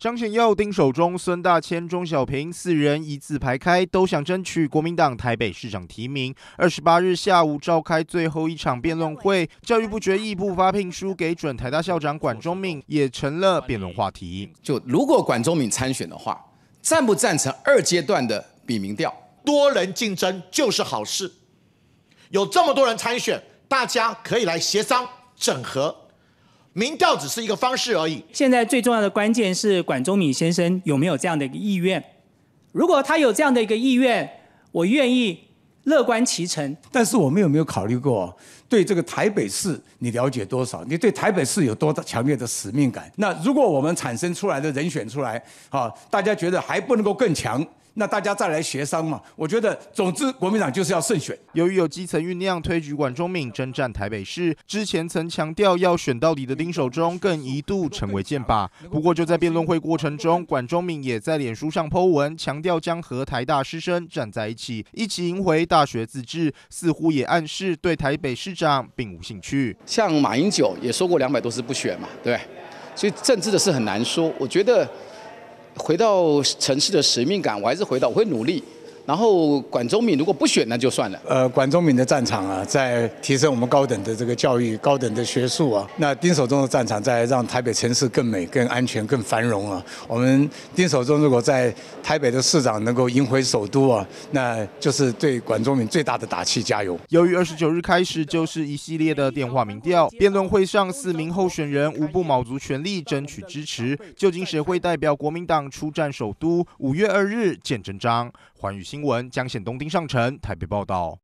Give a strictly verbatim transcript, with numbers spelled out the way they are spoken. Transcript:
张显佑、丁守中、孙大千、钟小平四人一字排开，都想争取国民党台北市长提名。二十八日下午召开最后一场辩论会，教育部决议不发聘书给准台大校长管中闵，也成了辩论话题。 就如果管中闵参选的话，赞不赞成二阶段的比民调？ 多人竞争就是好事，有这么多人参选，大家可以来协商整合。民调只是一个方式而已。 现在最重要的关键是管中闵先生有没有这样的一个意愿。如果他有这样的一个意愿，我愿意乐观其成。 但是我们有没有考虑过，对这个台北市你了解多少？你对台北市有多强烈的使命感？那如果我们产生出来的人选出来，啊，大家觉得还不能够更强？那大家再来协商嘛？我觉得，总之国民党就是要胜选。 由于有基层酝酿推举管中闵征战台北市，之前曾强调要选到底的丁守中更一度成为箭靶。不过就在辩论会过程中，管中闵也在脸书上 po 文，强调将和台大师生站在一起，一起赢回大学自治，似乎也暗示对台北市长并无兴趣。 像马英九也说过两百多次不选嘛，对不对？所以政治的事很难说。我觉得。回到城市的使命感，我还是回到我会努力。然后管中闵如果不选，那就算了。 呃，管中闵的战场啊，在提升我们高等的这个教育、高等的学术啊。那丁守中的战场在让台北城市更美、更安全、更繁荣啊。我们丁守中如果在台北的市长能够赢回首都啊，那就是对管中闵最大的打气，加油。 由于二十九日开始就是一系列的电话民调，辩论会上四名候选人无不卯足全力争取支持。究竟谁会代表国民党出战首都？五月二日见真章。寰宇新闻江显东、丁上成台北报道。